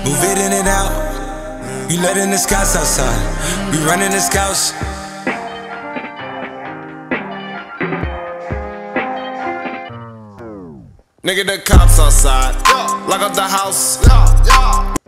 Move it in and out. We letting the scouts outside. We running the scouts. Nigga, the cops outside. Lock up the house.